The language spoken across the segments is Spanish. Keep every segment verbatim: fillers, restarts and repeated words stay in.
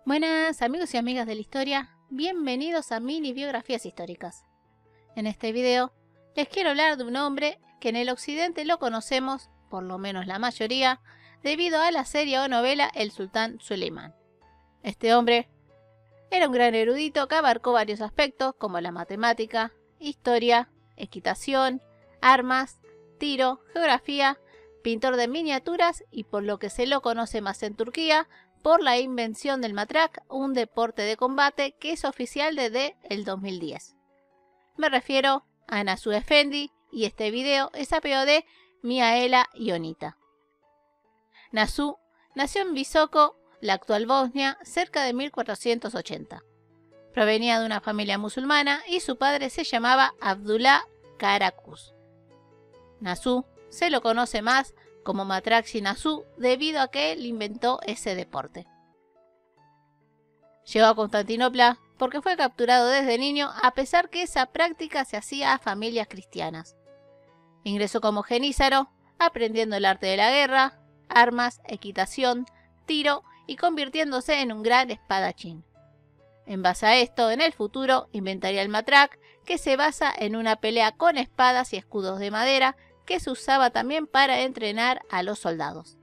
Buenas amigos y amigas de la historia, bienvenidos a Mini Biografías Históricas. En este video les quiero hablar de un hombre que en el occidente lo conocemos, por lo menos la mayoría, debido a la serie o novela El Sultán Suleimán. Este hombre era un gran erudito que abarcó varios aspectos como la matemática, historia, equitación, armas, tiro, geografía, pintor de miniaturas y por lo que se lo conoce más en Turquía, por la invención del matrak, un deporte de combate que es oficial desde el dos mil diez. Me refiero a Nasuh Efendi y este video es apellido de Mihaela Ionita. Nasuh nació en Visoko, la actual Bosnia, cerca de mil cuatrocientos ochenta. Provenía de una familia musulmana y su padre se llamaba Abdullah Karakus. Nasuh se lo conoce más como Matrakçı Nasuh debido a que él inventó ese deporte. Llegó a Constantinopla porque fue capturado desde niño a pesar que esa práctica se hacía a familias cristianas. Ingresó como genízaro, aprendiendo el arte de la guerra, armas, equitación, tiro y convirtiéndose en un gran espadachín. En base a esto, en el futuro inventaría el matrak, que se basa en una pelea con espadas y escudos de madera que se usaba también para entrenar a los soldados.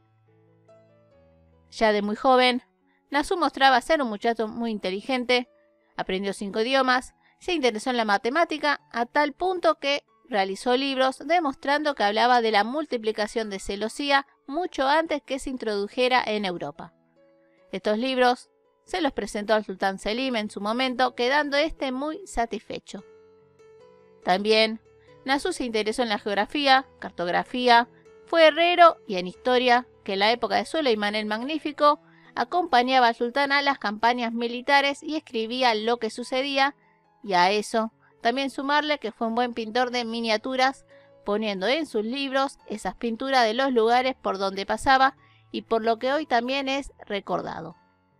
Ya de muy joven, Nasuh mostraba ser un muchacho muy inteligente, aprendió cinco idiomas, se interesó en la matemática a tal punto que realizó libros demostrando que hablaba de la multiplicación de celosía mucho antes que se introdujera en Europa. Estos libros se los presentó al sultán Selim en su momento, quedando este muy satisfecho. También Nasuh se interesó en la geografía, cartografía, fue herrero y en historia, que en la época de Suleimán el Magnífico acompañaba al sultán a las campañas militares y escribía lo que sucedía, y a eso también sumarle que fue un buen pintor de miniaturas, poniendo en sus libros esas pinturas de los lugares por donde pasaba y por lo que hoy también es recordado.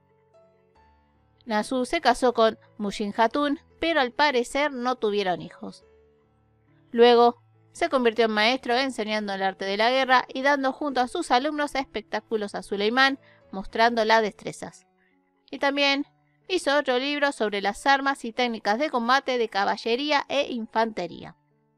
Nasuh se casó con Mushin Hatun, pero al parecer no tuvieron hijos. Luego se convirtió en maestro enseñando el arte de la guerra y dando junto a sus alumnos espectáculos a Suleimán, mostrando las destrezas. Y también hizo otro libro sobre las armas y técnicas de combate de caballería e infantería.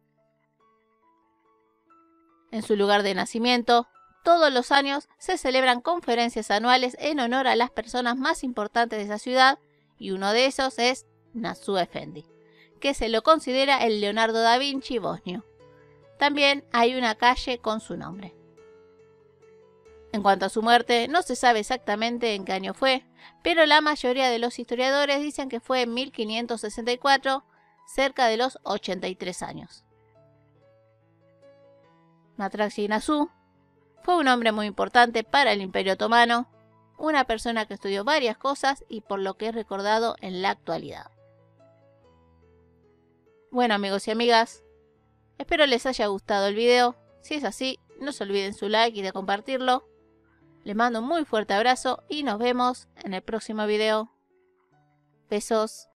En su lugar de nacimiento, todos los años se celebran conferencias anuales en honor a las personas más importantes de esa ciudad y uno de esos es Nasuh Efendi, que se lo considera el Leonardo da Vinci bosnio. También hay una calle con su nombre. En cuanto a su muerte, no se sabe exactamente en qué año fue, pero la mayoría de los historiadores dicen que fue en mil quinientos sesenta y cuatro, cerca de los ochenta y tres años. Matrakçı Nasuh fue un hombre muy importante para el Imperio Otomano, una persona que estudió varias cosas y por lo que es recordado en la actualidad. Bueno amigos y amigas, espero les haya gustado el video. Si es así, no se olviden su like y de compartirlo. Les mando un muy fuerte abrazo y nos vemos en el próximo video. Besos.